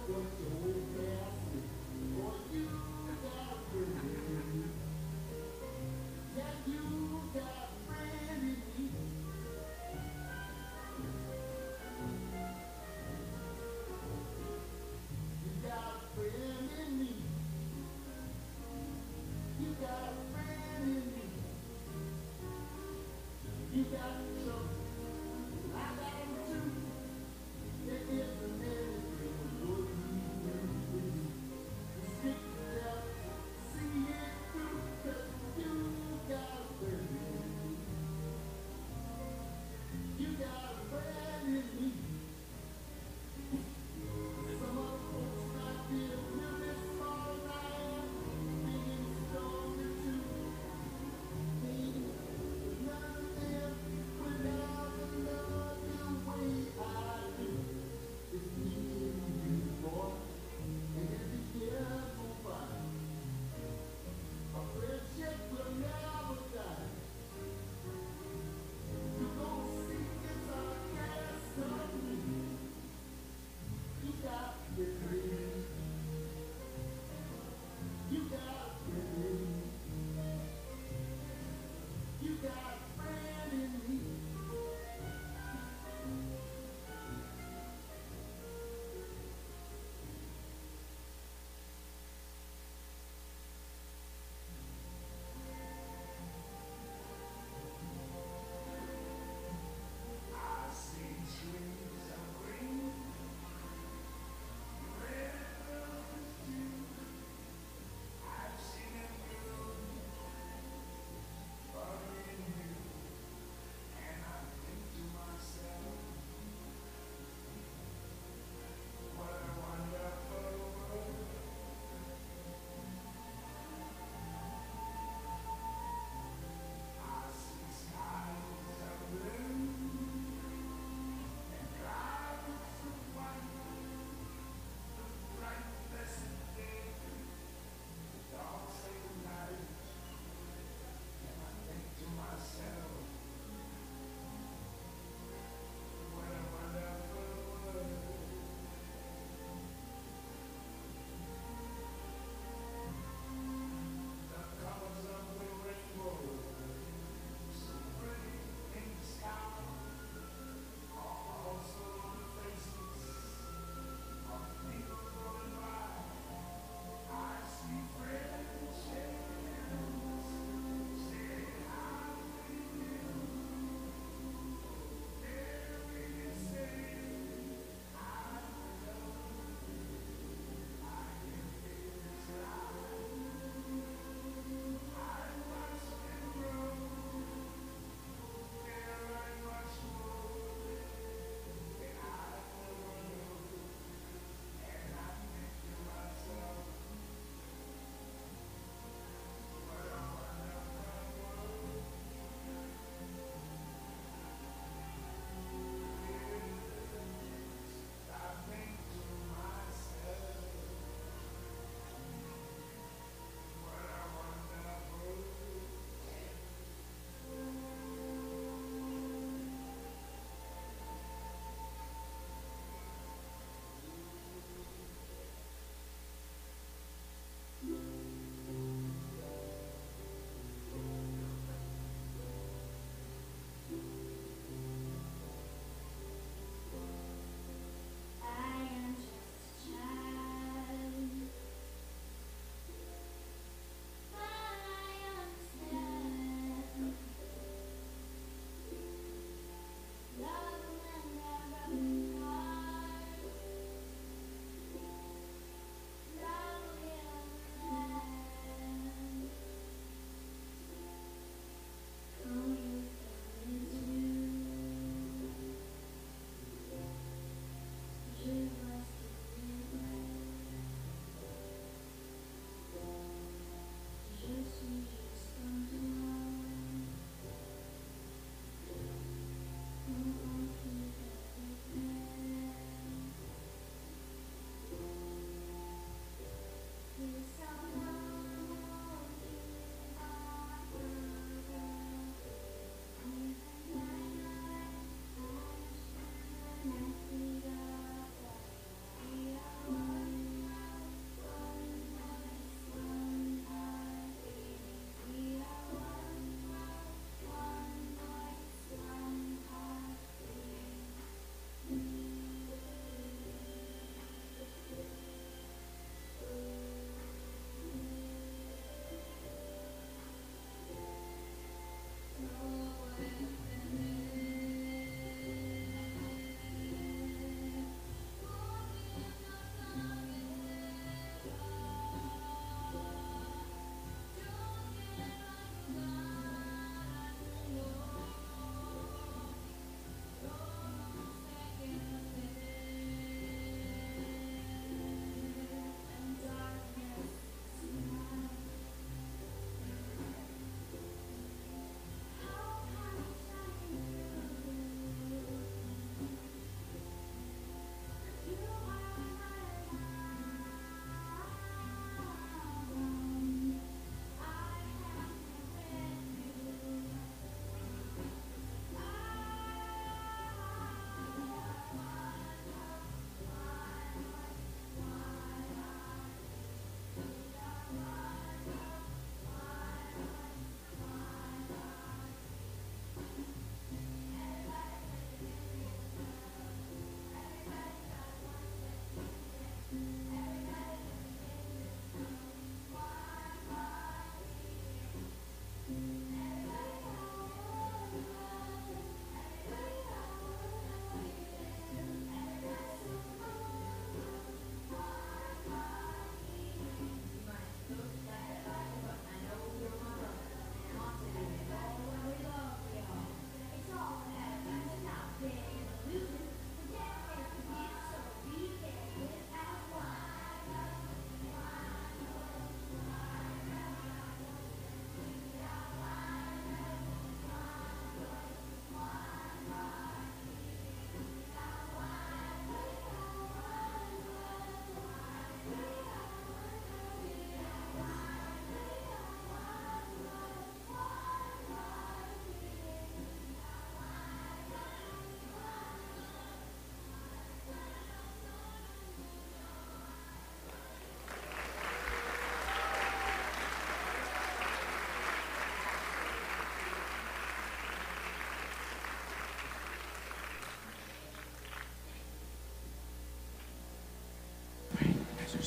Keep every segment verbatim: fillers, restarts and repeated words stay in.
You got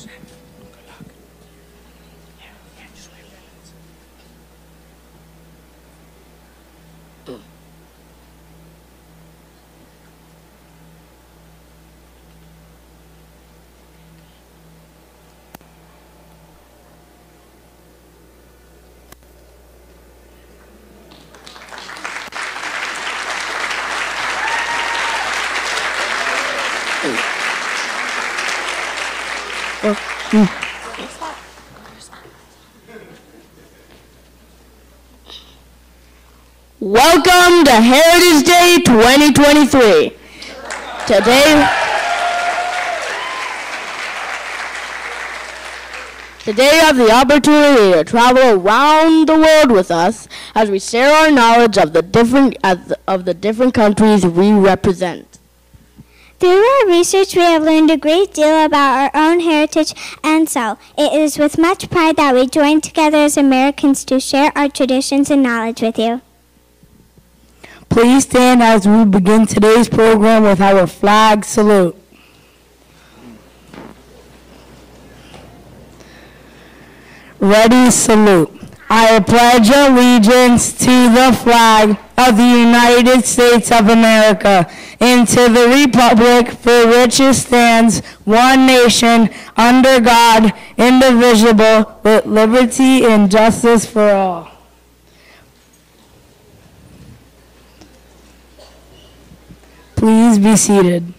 Welcome to Heritage Day twenty twenty-three. Today, today you have the opportunity to travel around the world with us as we share our knowledge of the different of the different countries we represent. Through our research, we have learned a great deal about our own heritage, and so it is with much pride that we join together as Americans to share our traditions and knowledge with you. Please stand as we begin today's program with our flag salute. Ready, salute. I pledge allegiance to the flag of the United States of America and to the republic for which it stands, one nation, under God, indivisible, with liberty and justice for all. Please be seated.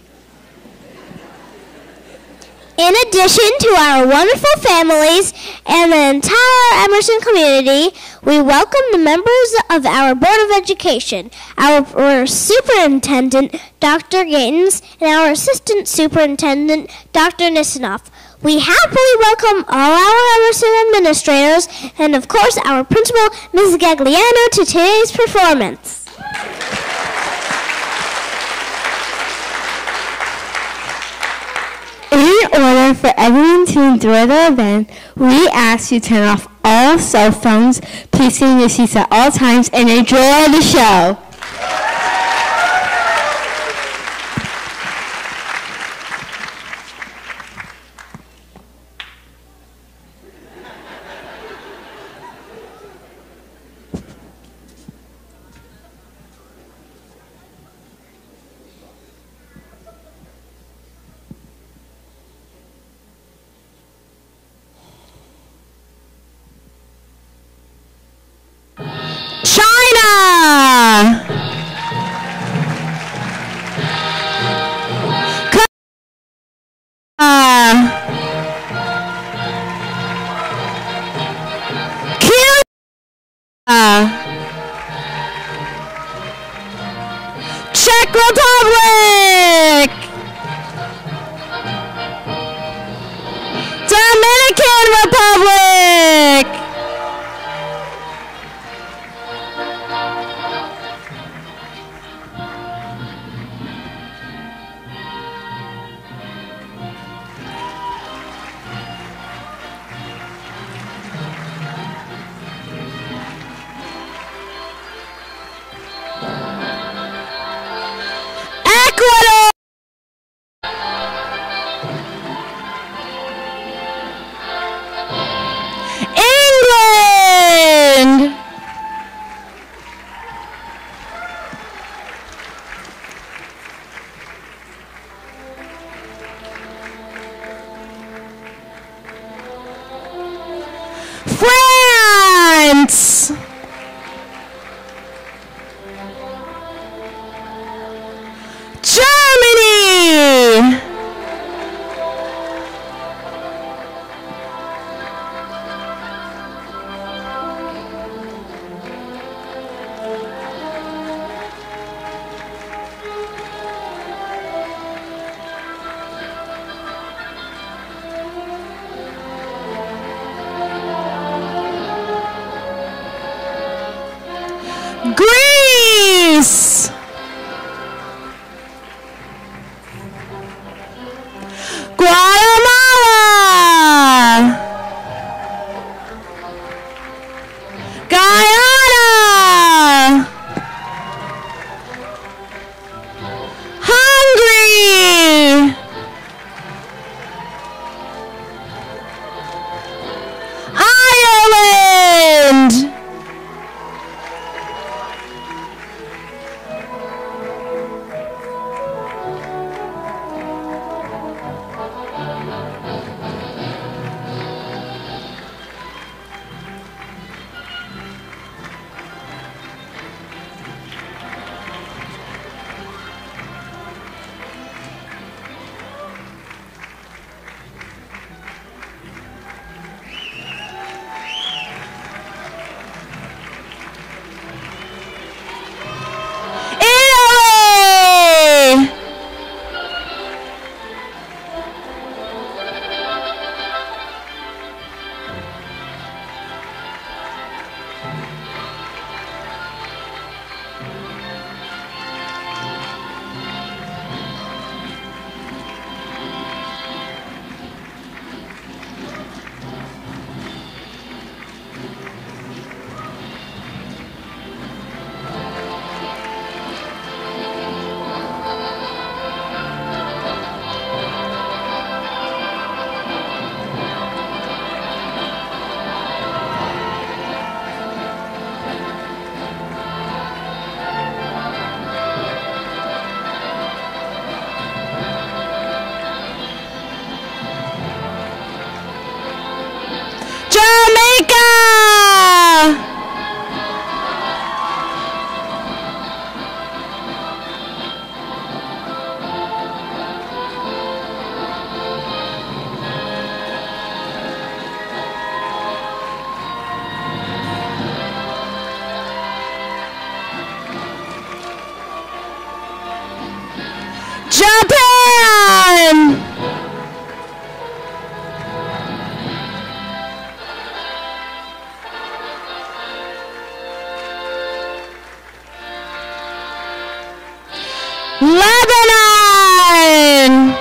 In addition to our wonderful families and the entire Emerson community, we welcome the members of our Board of Education, our, our Superintendent, Doctor Gatens, and our Assistant Superintendent, Doctor Nisanoff. We happily welcome all our Emerson administrators and, of course, our principal, Missus Gagliano, to today's performance. In order for everyone to enjoy the event, we ask you to turn off all cell phones, please stay in your seats at all times, and enjoy the show. Czech Republic, Dominican Republic, Ecuador, England, France, Germany, Greece, Guatemala, Guyana, Hungary, Japan! Lebanon!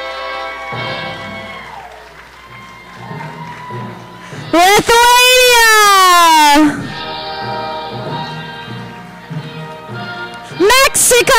Lithuania! Mexico!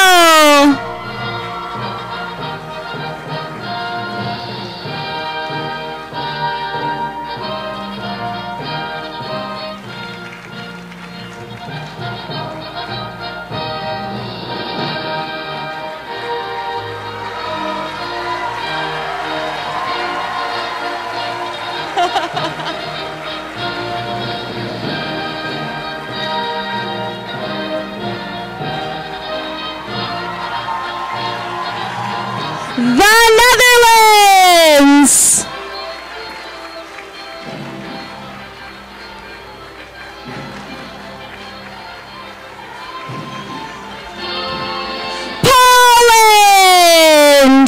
The Netherlands! Poland!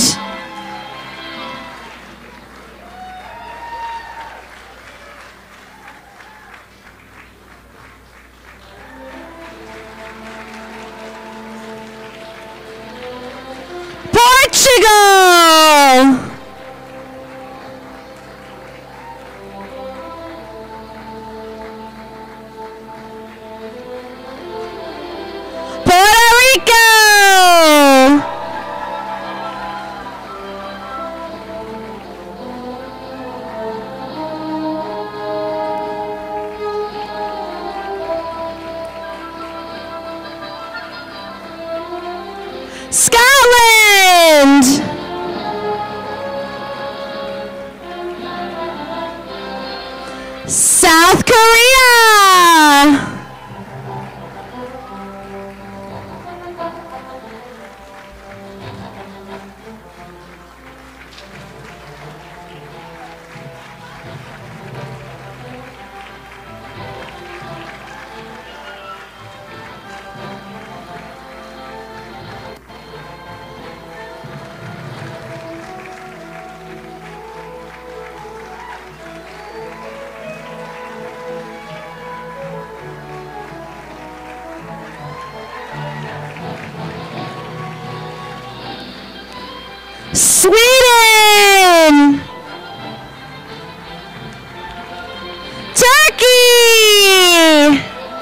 Portugal! Puerto Rico! Scotland! South Korea! Sweden! Turkey!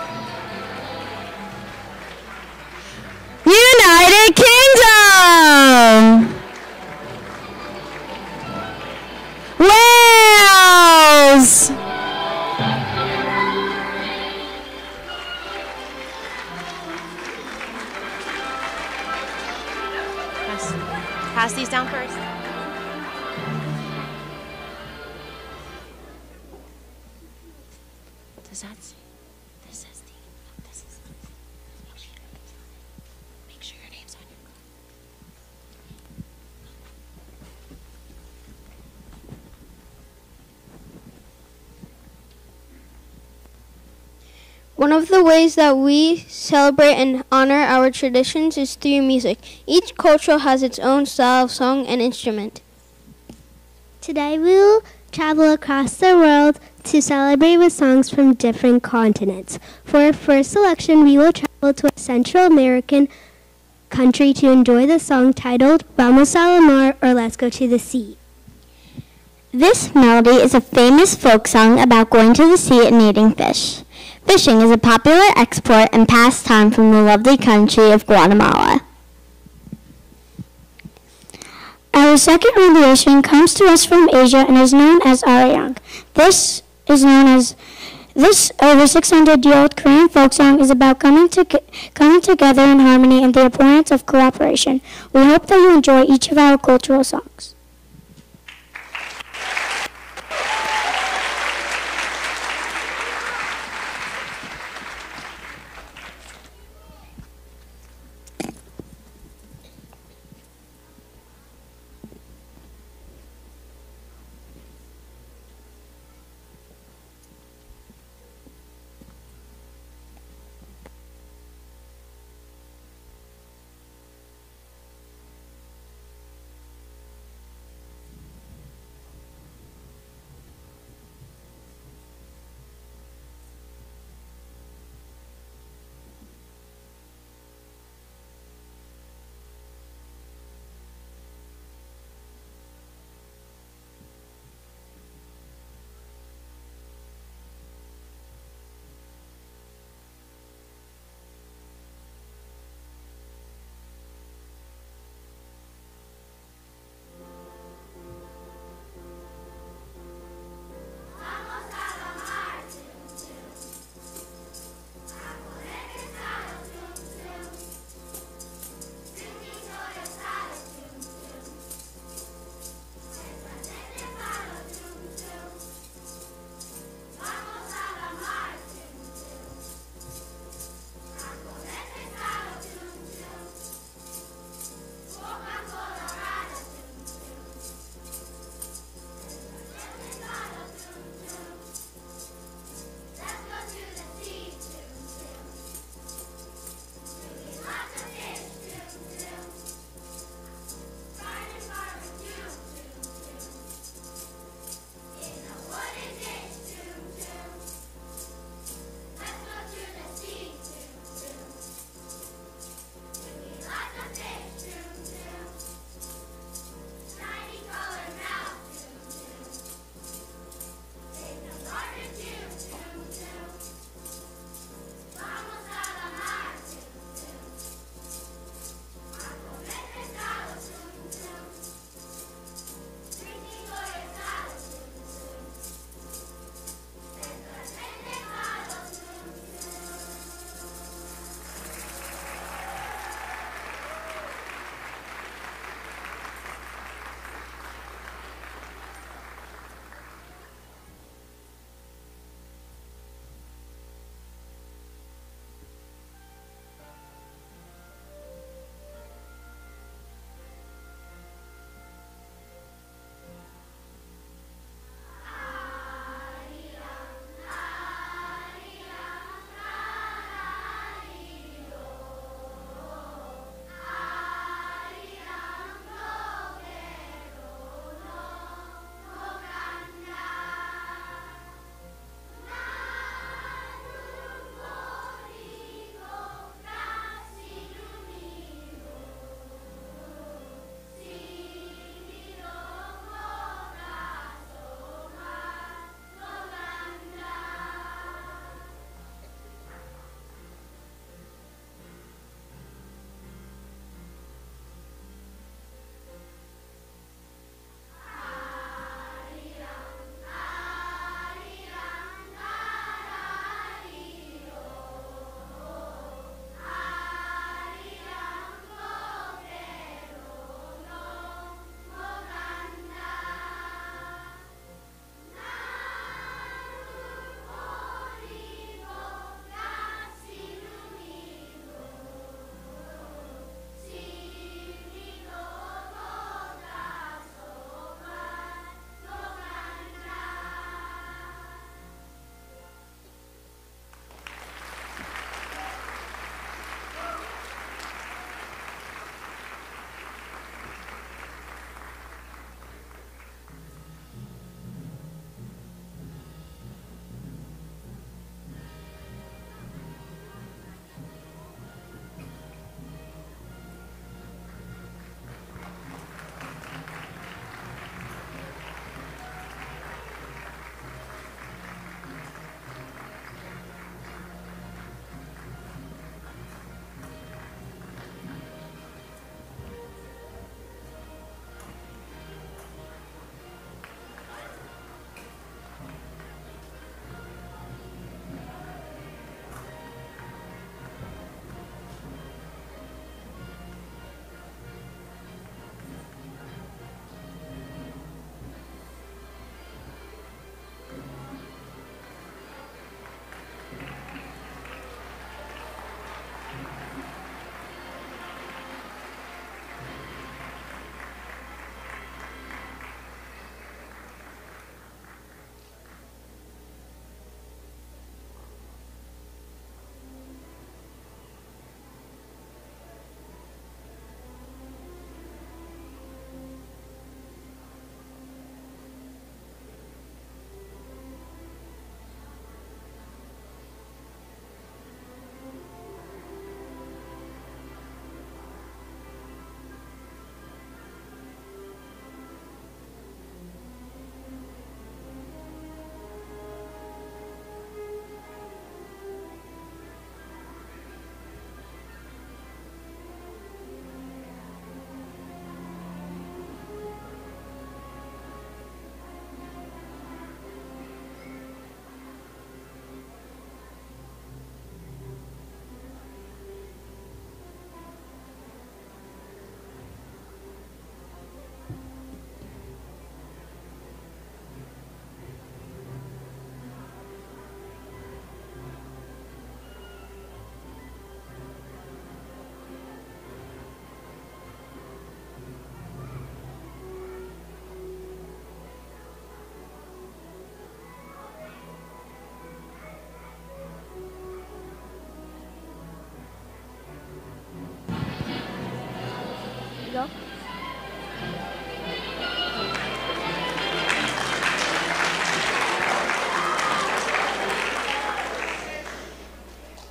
United Kingdom! Wales! Pass these down first. Does that say? This says the. This is. Make sure your name's on your card. One of the ways that we celebrate and honor our traditions is through music. Each culture has its own style of song and instrument. Today we will travel across the world to celebrate with songs from different continents. For our first selection, we will travel to a Central American country to enjoy the song titled Vamos a la Mar, or Let's Go to the Sea. This melody is a famous folk song about going to the sea and eating fish. Fishing is a popular export and pastime from the lovely country of Guatemala. Our second rendition comes to us from Asia and is known as Arirang. This is known as this over six hundred year old Korean folk song is about coming to coming together in harmony and the importance of cooperation. We hope that you enjoy each of our cultural songs.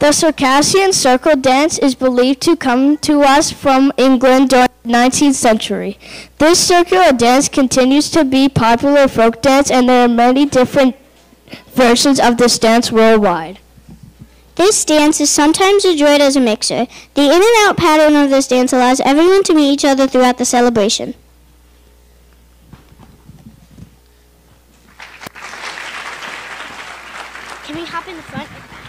The Circassian circle dance is believed to come to us from England during the nineteenth century. This circular dance continues to be popular folk dance, and there are many different versions of this dance worldwide. This dance is sometimes enjoyed as a mixer. The in and out pattern of this dance allows everyone to meet each other throughout the celebration. Can we hop in the front?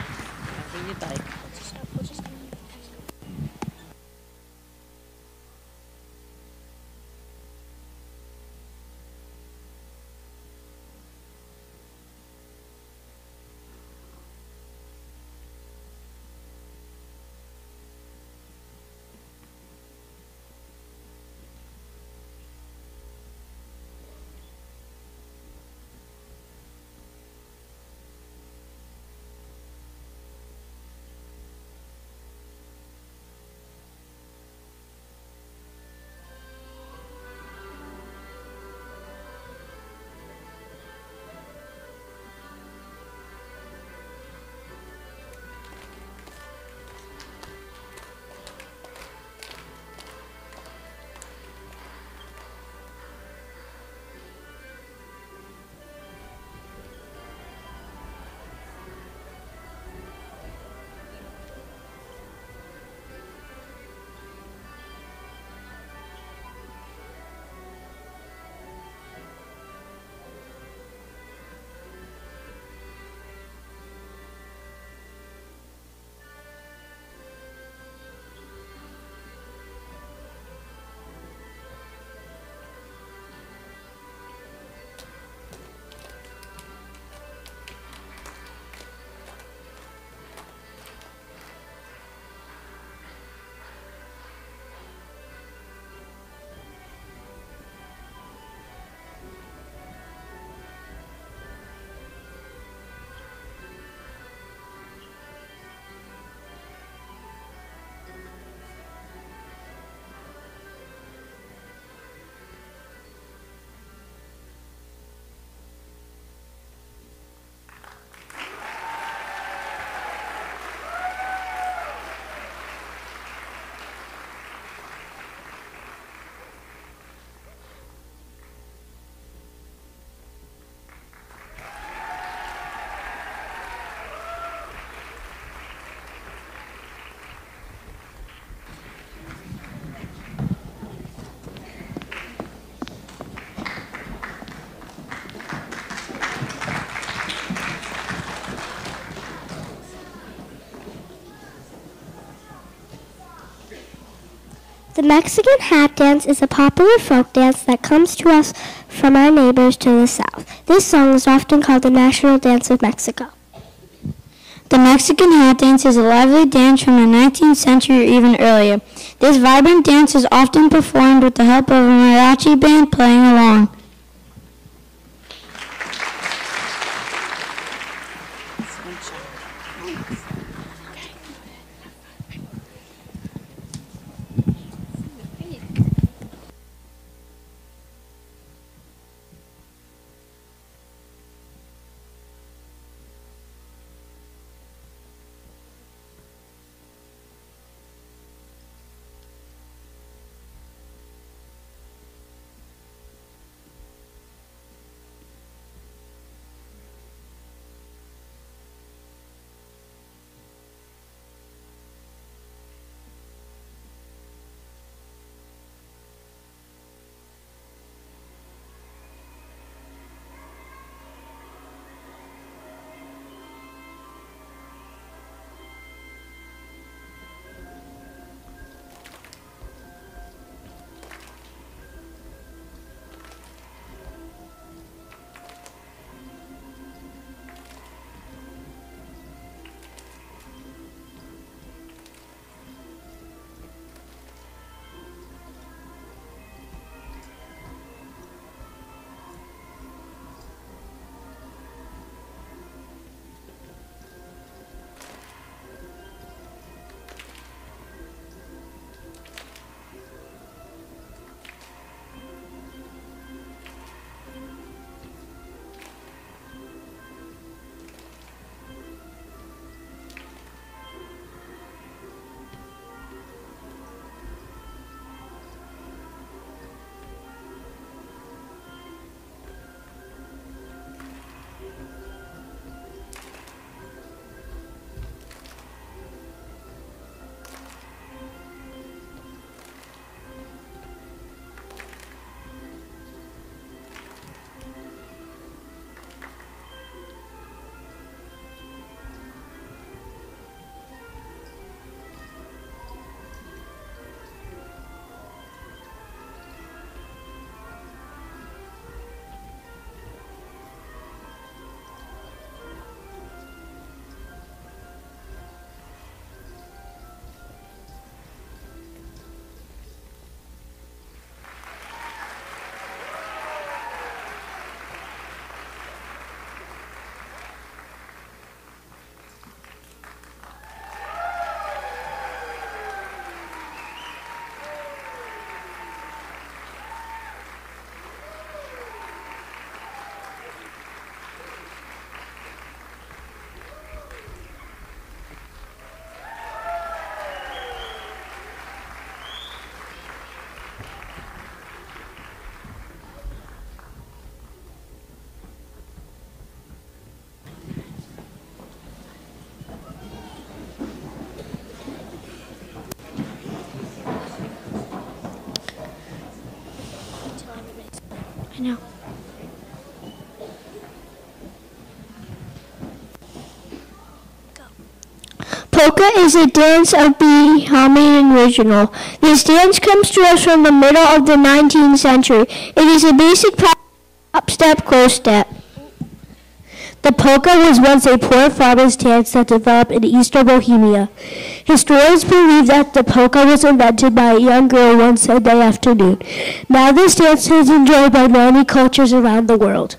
The Mexican hat dance is a popular folk dance that comes to us from our neighbors to the south. This song is often called the national dance of Mexico. The Mexican hat dance is a lively dance from the nineteenth century or even earlier. This vibrant dance is often performed with the help of a mariachi band playing along. know. Polka is a dance of Bahamian original. This dance comes to us from the middle of the nineteenth century. It is a basic up step, close step. The polka was once a poor farmer's dance that developed in eastern Bohemia. Historians believe that the polka was invented by a young girl one Sunday afternoon. Now this dance is enjoyed by many cultures around the world.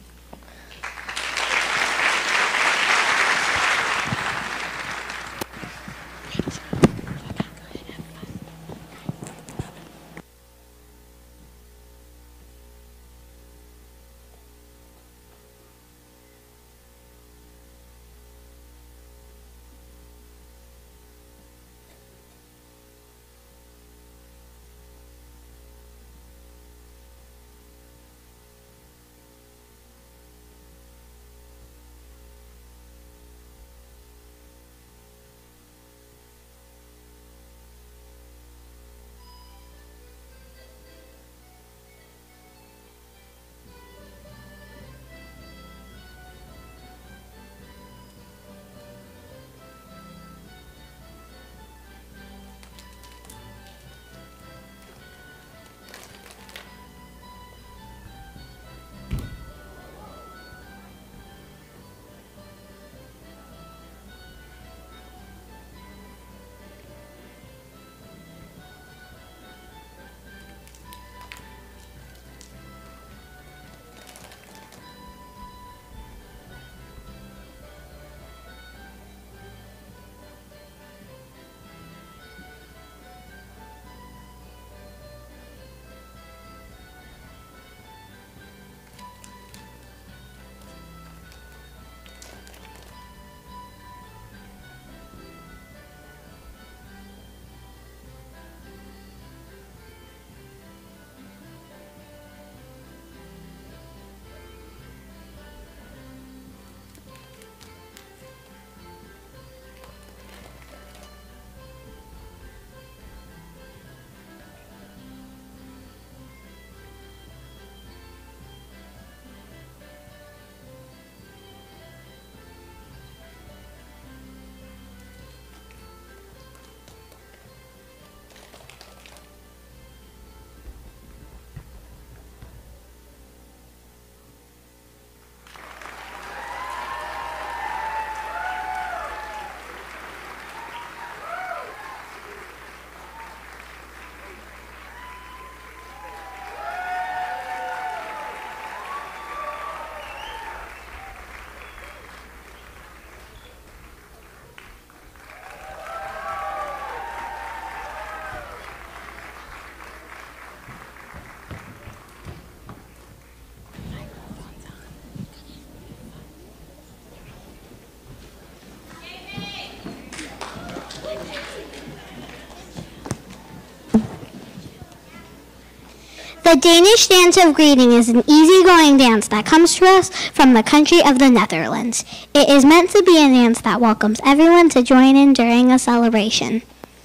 The Danish dance of greeting is an easygoing dance that comes to us from the country of the Netherlands. It is meant to be a dance that welcomes everyone to join in during a celebration.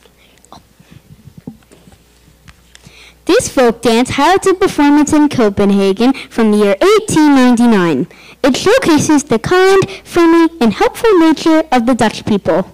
This folk dance had its performance in Copenhagen from the year eighteen ninety-nine. It showcases the kind, friendly, and helpful nature of the Dutch people.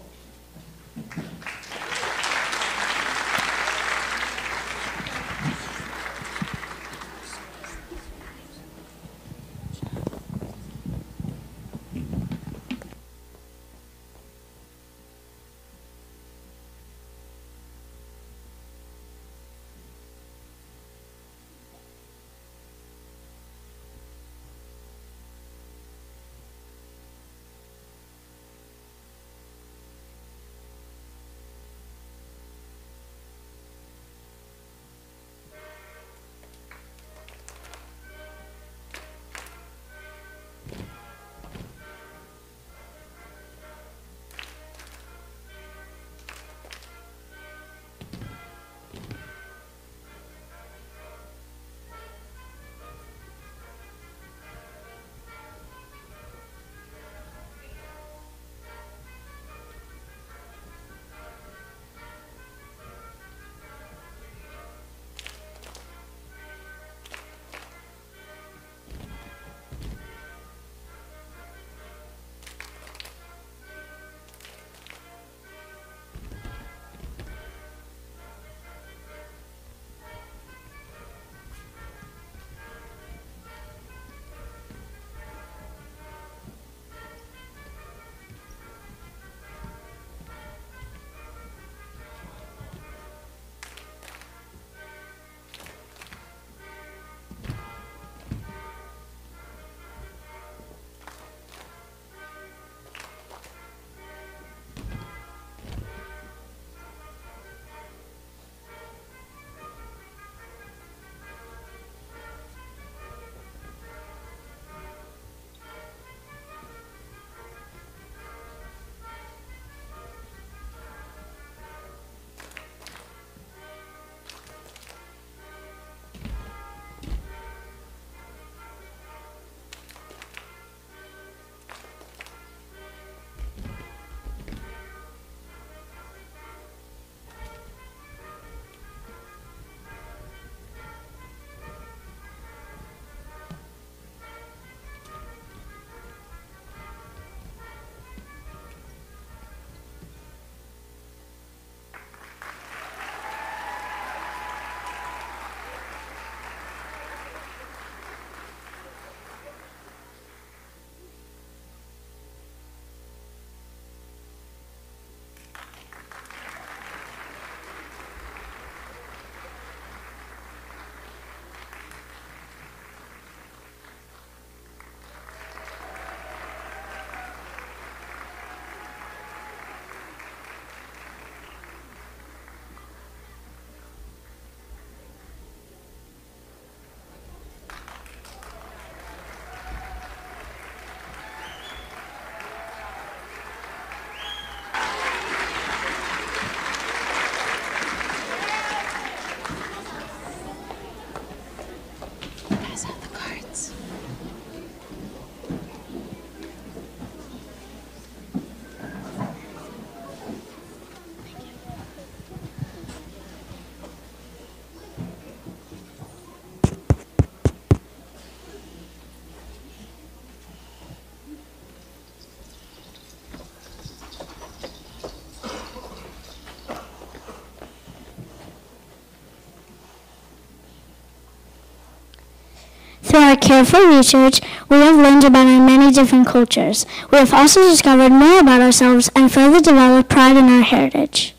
Through our careful research, we have learned about our many different cultures. We have also discovered more about ourselves and further developed pride in our heritage.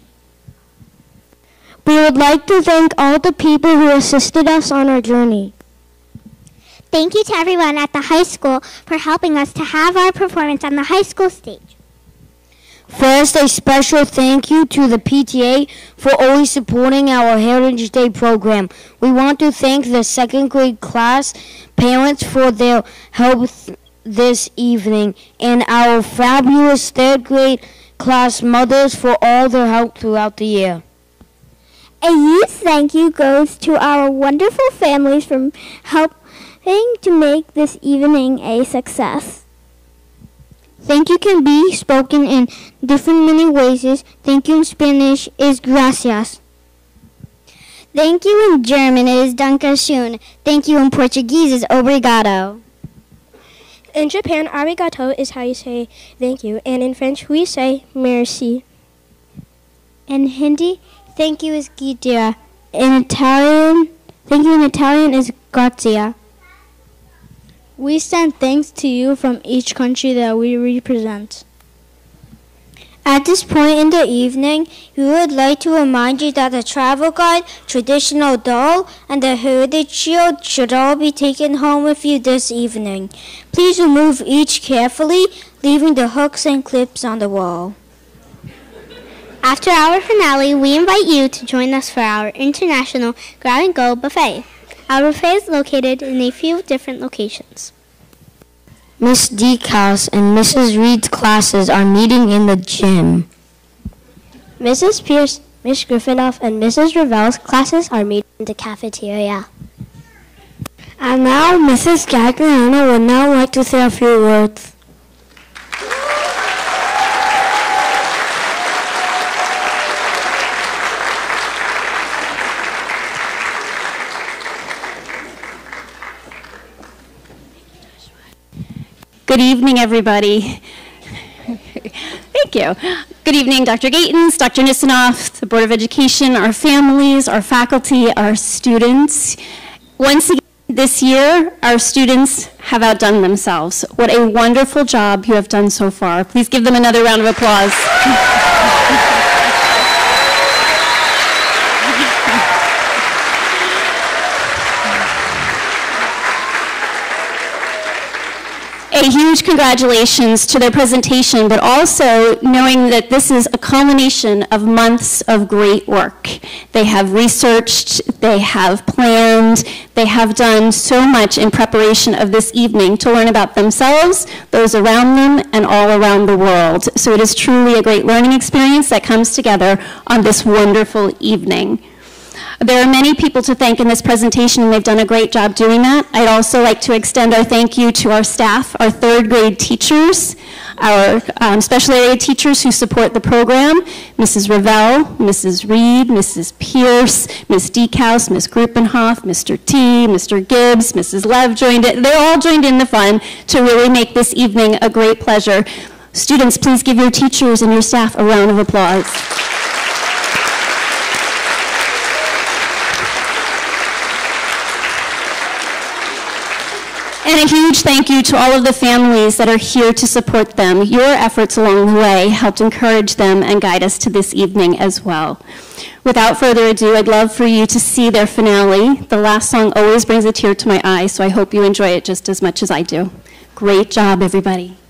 We would like to thank all the people who assisted us on our journey. Thank you to everyone at the high school for helping us to have our performance on the high school stage. First, a special thank you to the P T A for always supporting our Heritage Day program. We want to thank the second grade class parents for their help th- this evening, and our fabulous third grade class mothers for all their help throughout the year. A huge thank you goes to our wonderful families for helping to make this evening a success. Thank you can be spoken in different many ways. Thank you in Spanish is gracias. Thank you in German is danke schön. Thank you in Portuguese is obrigado. In Japan, arigato is how you say thank you, and in French we say merci. In Hindi, thank you is gidya. In Italian, thank you in Italian is grazie. We send thanks to you from each country that we represent. At this point in the evening, we would like to remind you that the travel guide, traditional doll, and the heritage shield should all be taken home with you this evening. Please remove each carefully, leaving the hooks and clips on the wall. After our finale, we invite you to join us for our International Grab and Go Buffet. Our buffet is located in a few different locations. Miss Deekhouse and Missus Reed's classes are meeting in the gym. Missus Pierce, Miss Griffinoff, and Missus Ravel's classes are meeting in the cafeteria. And now Missus Gagliano would now like to say a few words. Good evening, everybody. Thank you. Good evening, Doctor Gatens, Doctor Nisanoff, the Board of Education, our families, our faculty, our students. Once again, this year, our students have outdone themselves. What a wonderful job you have done so far. Please give them another round of applause. A huge congratulations to their presentation, but also knowing that this is a culmination of months of great work. They have researched, they have planned, they have done so much in preparation of this evening to learn about themselves, those around them, and all around the world. So it is truly a great learning experience that comes together on this wonderful evening. There are many people to thank in this presentation, and they've done a great job doing that. I'd also like to extend our thank you to our staff, our third grade teachers, our um, special area teachers who support the program, Missus Ravel, Missus Reed, Missus Pierce, Miz Deekhouse, Miz Gruppenhoff, Mister T, Mister Gibbs, Missus Lev joined it. They all joined in the fun to really make this evening a great pleasure. Students, please give your teachers and your staff a round of applause. And a huge thank you to all of the families that are here to support them. Your efforts along the way helped encourage them and guide us to this evening as well. Without further ado, I'd love for you to see their finale. The last song always brings a tear to my eye, so I hope you enjoy it just as much as I do. Great job, everybody.